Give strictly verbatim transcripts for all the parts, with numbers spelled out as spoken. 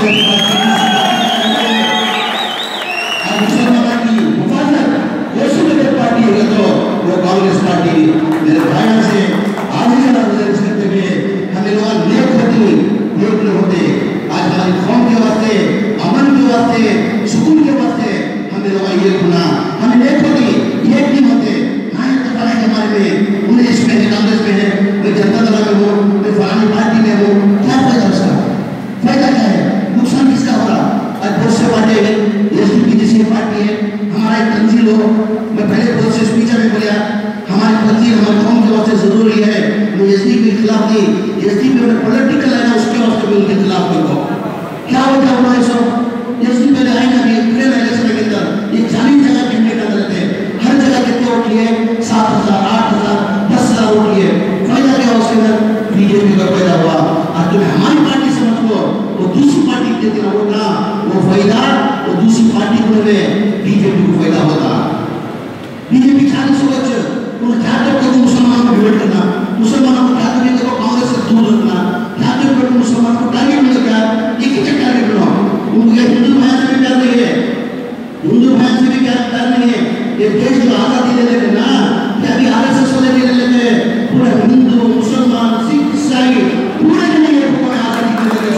party है तो वो कांग्रेस पार्टी मेरे भाइयों से आज ही गुजारिश करते हुए हमें लोग नेक होते नेक होते आज हमारी कौम के वास्ते अमन के वास्ते सुकून के वास्ते हमें लोग ये खुना हमें नेक होते एक नहीं होते ना इतना है हमारे में उन्हें इसमें है कांग्रेस में है मैं जनता दल में हूँ मैं फलानी पार्टी में हूँ क्या फायदा उसका फायदा क्या है नुकसान किसका हो रहा आज बहुत से पार्टी है एसडीपी जैसी पार्टी है हमारा एक तंजील हो मैं पहले बहुत से स्पीचर में बोला हमारी तंजील हमारे कौम के वास्ते जरूरी है मैं एसडीपी के खिलाफ नहीं एसडीपी में पॉलिटिकल है ना उसके वास्ते मैं उनके खिलाफ करता हूँ क्या होता हुआ है सब एसडीपी पहले आएगा भी प्रेम इलेक्शन के अंदर ये चालीस जगह कैंडिडेट अंदर रहते हैं हर जगह कितने वोट लिए सात हजार आठ हजार दस हजार वोट लिए फायदा क्या उसके अंदर बीजेपी का फायदा हुआ और तुम्हें हमारी पार्टी समझ लो वो दूसरी पार्टी देती ना होगा वो फायदा वो दूसरी पार्टी को बीजेपी को फायदा होता बीजेपी चालीस सोच उन्हें क्या करके मुसलमानों को डिबेट करना मुसलमानों को क्या करके तो कांग्रेस से दूर रखना क्या करके मुसलमान को टारगेट मिल गया एक ही टारगेट बनाओ उनको ये हिंदू भाई से भी प्यार नहीं है हिंदू भाई से भी प्यार प्यार नहीं है ये देश जो आजादी ले लेते ना कि अभी आरएसएस वाले ले लेते हैं पूरा हिंदू मुसलमान सिख ईसाई पूरे नहीं है पूरे आजादी के लिए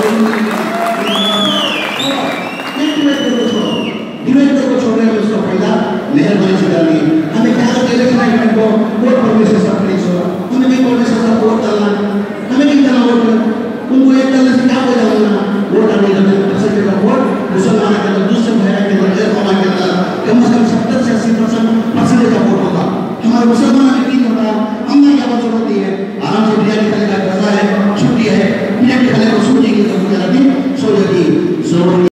डिबेट को छोड़ने में उसका फायदा मेहरबानी से डालिए हमें क्या करते हैं इलेक्शन को वोट परमिशन सब नहीं छोड़ा हमें भी परमिशन सब वोट डालना हमें नहीं डालना वोट उनको एक डालने से क्या फायदा होगा वोट डालने का परसेंट का वोट मुसलमान के अंदर दूसरे भाई के अंदर गैर कौम के अंदर कम से कम सत्तर से अस्सी परसेंट परसेंटेज का वोट होगा हमारे मुसलमान में नहीं होता हमने क्या बात होती है आराम से बिरयानी खाने का गजा है छुट्टी है बिरयानी खाने को सोचेंगे तो गुजराती सो जाती जरूरी